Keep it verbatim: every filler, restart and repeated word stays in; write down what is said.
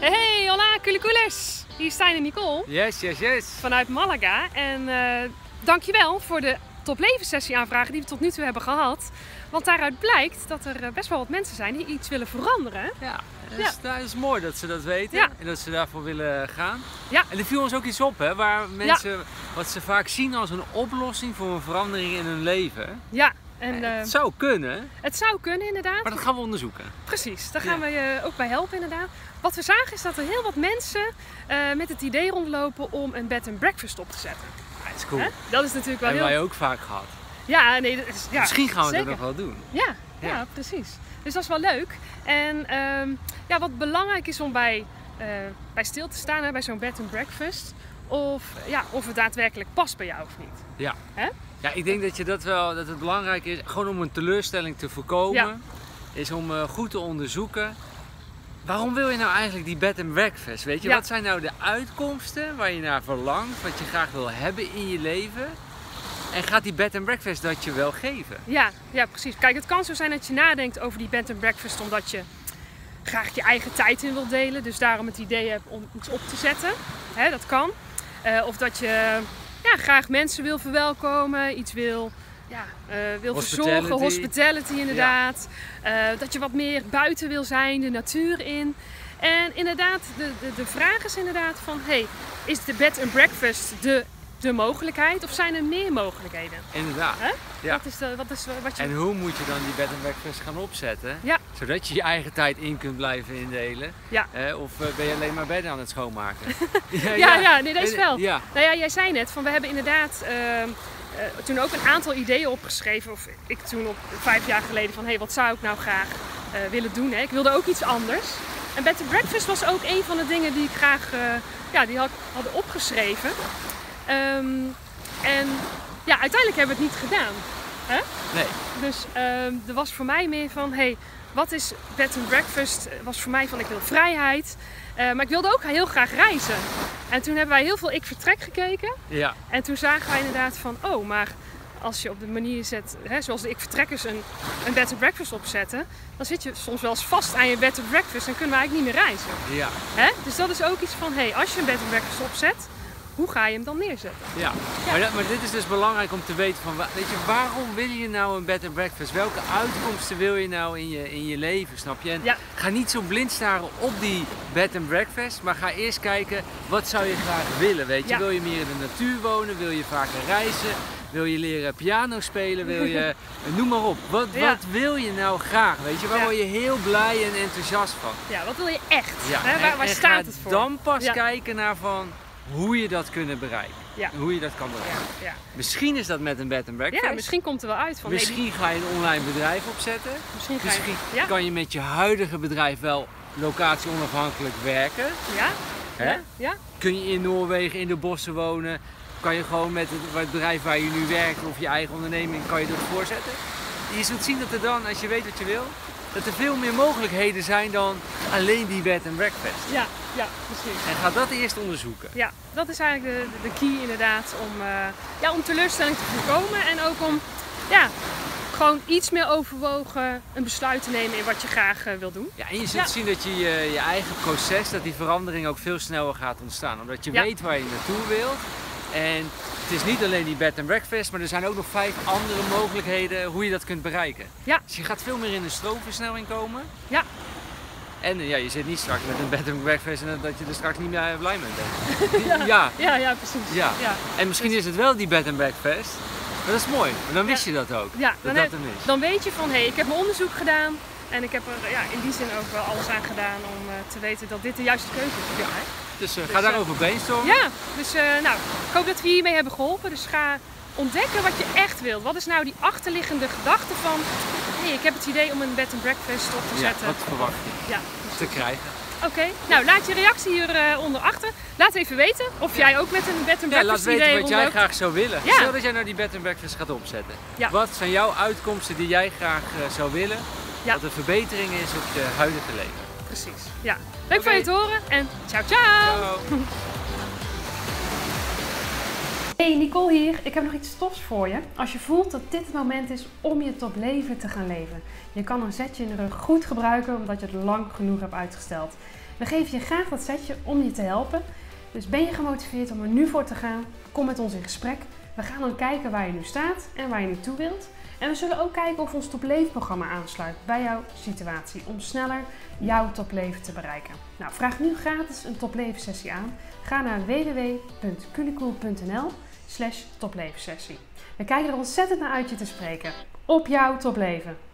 Hey, hola, culikules! Hier is Stijn en Nicole Yes, yes, yes. vanuit Malaga. En uh, dankjewel voor de top leven sessie aanvragen die we tot nu toe hebben gehad. Want daaruit blijkt dat er best wel wat mensen zijn die iets willen veranderen. Ja, dat is, Ja. dat is mooi dat ze dat weten Ja. en dat ze daarvoor willen gaan. Ja. En er viel ons ook iets op, hè, waar mensen wat ze vaak zien als een oplossing voor een verandering in hun leven. Ja, en uh, Het zou kunnen, het zou kunnen inderdaad. maar dat gaan we onderzoeken. Precies, daar gaan Ja. we je ook bij helpen inderdaad. Wat we zagen is dat er heel wat mensen uh, met het idee rondlopen om een bed and breakfast op te zetten. Ja, dat is cool. Hè? Dat is natuurlijk wel Dat hebben heel... wij ook vaak gehad. Ja, nee, dat is, ja, Misschien gaan we zeker. dat nog wel doen. Ja, ja, Ja. precies. Dus dat is wel leuk. En ehm, ja, wat belangrijk is om bij, uh, bij stil te staan, hè, bij zo'n bed and breakfast, of, ja, of het daadwerkelijk past bij jou of niet. Ja. Hè? Ja, ik denk dat, je dat, wel, dat het belangrijk is, gewoon om een teleurstelling te voorkomen, Ja. is om uh, goed te onderzoeken. Waarom wil je nou eigenlijk die bed and breakfast? Weet je, Ja. wat zijn nou de uitkomsten waar je naar verlangt, wat je graag wil hebben in je leven? En gaat die bed and breakfast dat je wel geven? Ja, ja, precies. Kijk, het kan zo zijn dat je nadenkt over die bed and breakfast omdat je graag je eigen tijd in wilt delen. Dus daarom het idee hebt om iets op te zetten. Hè, dat kan. Uh, of dat je ja, graag mensen wil verwelkomen, iets wil, ja, uh, wil Hospitality. verzorgen, hospitality inderdaad. Ja. Uh, dat je wat meer buiten wil zijn, de natuur in. En inderdaad, de, de, de vraag is inderdaad van, hey, is de bed and breakfast de, de mogelijkheid of zijn er meer mogelijkheden? Inderdaad. Hè? Ja. Wat is, de, wat is wat je... En hoe moet je dan die bed and breakfast gaan opzetten? Ja. Zodat je je eigen tijd in kunt blijven indelen. Ja. Eh, of uh, ben je alleen maar bedden aan het schoonmaken? ja, ja, ja, nee, dat is wel. Ja. Nou ja, jij zei net, van we hebben inderdaad uh, uh, toen ook een aantal ideeën opgeschreven. Of ik toen op vijf jaar geleden van, hé, hey, wat zou ik nou graag uh, willen doen? Hè? Ik wilde ook iets anders. En bed and breakfast was ook een van de dingen die ik graag uh, ja, die had, hadden opgeschreven. Um, en ja, uiteindelijk hebben we het niet gedaan. Hè? Nee. Dus um, er was voor mij meer van, hey, wat is bed and breakfast? Was voor mij van, ik wil vrijheid. Uh, maar ik wilde ook heel graag reizen. En toen hebben wij heel veel Ik Vertrek gekeken. Ja. En toen zagen wij inderdaad van, oh, maar als je op de manier zet, hè, zoals de Ik Vertrekkers een, een bed and breakfast opzetten, dan zit je soms wel eens vast aan je bed and breakfast en kunnen we eigenlijk niet meer reizen. Ja. Hè? Dus dat is ook iets van, hey, als je een bed and breakfast opzet, hoe ga je hem dan neerzetten? Ja, Ja. Maar, dat, maar dit is dus belangrijk om te weten van, weet je, waarom wil je nou een bed and breakfast? Welke uitkomsten wil je nou in je, in je leven, snap je? En Ja. ga niet zo blind staren op die bed and breakfast, maar ga eerst kijken, wat zou je graag willen, weet je? Ja. Wil je meer in de natuur wonen? Wil je vaker reizen? Wil je leren piano spelen? Wil je, noem maar op. Wat, Ja. wat wil je nou graag, weet je? Waar Ja. word je heel blij en enthousiast van? Ja, wat wil je echt? Ja. Hè? Waar, en, waar en staat ga het voor? dan pas Ja. kijken naar van hoe je dat kunnen bereiken. Ja. Hoe je dat kan bereiken. Ja, ja. Misschien is dat met een bed and breakfast. ja, misschien komt er wel uit van, Misschien nee, ga je een online bedrijf opzetten. die- misschien ga je... Misschien Ja, kan je met je huidige bedrijf wel locatie onafhankelijk werken. ja, Hè? ja, ja. Kun je in Noorwegen in de bossen wonen. Kan je gewoon met het, het bedrijf waar je nu werkt of je eigen onderneming, kan je dat voorzetten. Je zult zien dat er dan, als je weet wat je wil, dat er veel meer mogelijkheden zijn dan alleen die bed and breakfast. Ja, ja, precies. En ga dat eerst onderzoeken. Ja, dat is eigenlijk de, de key inderdaad om, uh, ja, om teleurstelling te voorkomen en ook om ja, gewoon iets meer overwogen een besluit te nemen in wat je graag uh, wil doen. Ja, en je zult Ja. zien dat je, je je eigen proces, dat die verandering ook veel sneller gaat ontstaan. Omdat je Ja. weet waar je naartoe wilt. En het is niet alleen die bed and breakfast, maar er zijn ook nog vijf andere mogelijkheden hoe je dat kunt bereiken. Ja. Dus je gaat veel meer in de stroomversnelling komen. Ja, En uh, ja, je zit niet straks met een bed and breakfast en dat je er straks niet meer blij mee bent. ja. ja. ja, ja, precies. Ja. Ja. En misschien is het wel die bed and breakfast. Maar dat is mooi, maar dan wist Ja. je dat ook. Ja, dat dan, dat heb- hem is. dan weet je van, hé, hey, ik heb mijn onderzoek gedaan en ik heb er ja, in die zin ook wel alles aan gedaan om uh, te weten dat dit de juiste keuze is voor mij. Dus uh, Dus, ga uh, daarover brainstormen. Ja, dus uh, nou, ik hoop dat we hiermee hebben geholpen. Dus ga ontdekken wat je echt wilt. Wat is nou die achterliggende gedachte van, hé, hey, ik heb het idee om een bed and breakfast op te Ja, zetten. wat verwacht je Ja, te krijgen. oké. Nou, laat je reactie hieronder uh, achter. Laat even weten of jij ook met een bed and Ja, breakfast laat weten idee wat jij rondloopt. graag zou willen. Ja. Stel dat jij nou die bed and breakfast gaat opzetten. Ja. Wat zijn jouw uitkomsten die jij graag uh, zou willen? Ja. Wat een verbetering is op je huidige leven. Precies. Ja. Leuk Oké. van je te horen en ciao ciao! Ciao. Hey, Nicole hier. Ik heb nog iets tofs voor je. Als je voelt dat dit het moment is om je topleven te gaan leven. Je kan een zetje in de rug goed gebruiken omdat je het lang genoeg hebt uitgesteld. We geven je graag dat zetje om je te helpen. Dus ben je gemotiveerd om er nu voor te gaan? Kom met ons in gesprek. We gaan dan kijken waar je nu staat en waar je naartoe wilt. En we zullen ook kijken of ons topleefprogramma aansluit bij jouw situatie om sneller jouw topleven te bereiken. Nou, vraag nu gratis een toplevensessie aan. Ga naar w w w punt culicool punt n l slash toplevensessie. We kijken er ontzettend naar uit je te spreken. Op jouw topleven!